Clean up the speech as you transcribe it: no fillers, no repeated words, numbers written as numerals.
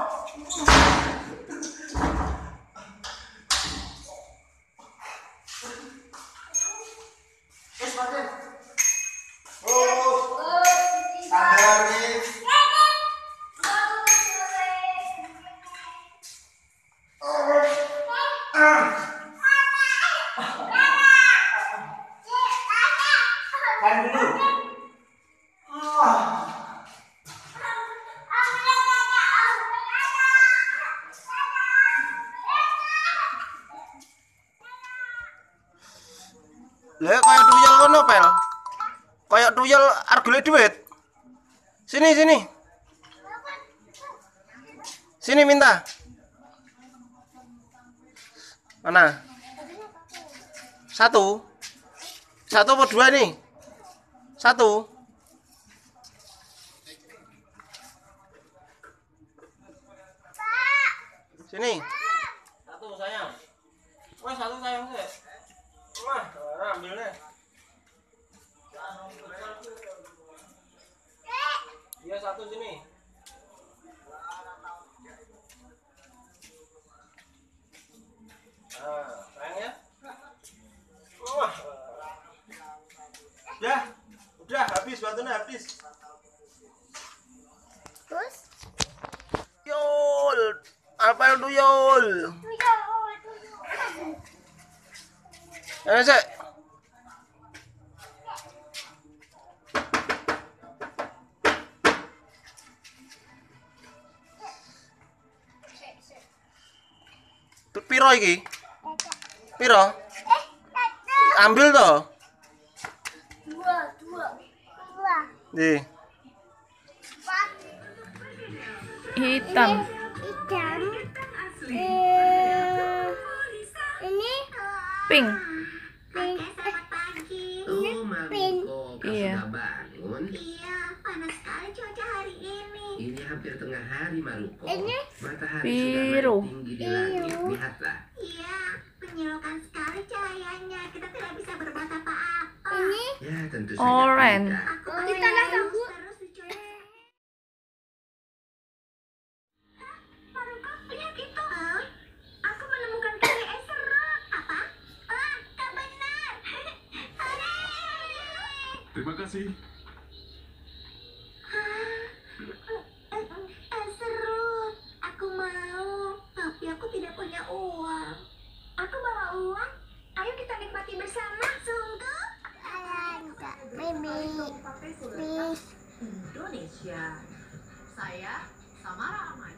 Lah kayak tuyul kono pel. Kayak tuyul argone duit. Sini sini. Sini minta. Mana? Satu. Satu apa dua nih? Satu. Sini. Satu sayang. Wah, satu sayang sih. Wah, ambil deh. Iya satu sini. Nah, sayang ya. Wah. Udah habis batunya habis. Terus? Yol, apa itu yol? Sek. Piro iki? Piro? Ambil toh. Dua. Nih. Hitam. Ini Pink. Iya. Iya. Bangun. Iya, panas sekali cuaca hari ini. Ini hampir tengah hari, Maruko. Ini Matahari biru. sudah naik tinggi di langit. Biru. Lihatlah. Iya, menyerukan sekali cahayanya. Kita tidak bisa berbuat apa-apa. Ini Ya, tentu saja Orange. tidak. aku kita tunggu terus dicuek. Maruko, lihat itu. Aku menemukan kare serut. Apa? Kau benar. Hore! Terima kasih. Serut, aku mau, tapi aku tidak punya uang. Aku bawa uang. Ayo kita nikmati bersama. Sungguh? Enggak, Mimi. Please. Indonesia. Saya Samara Amai.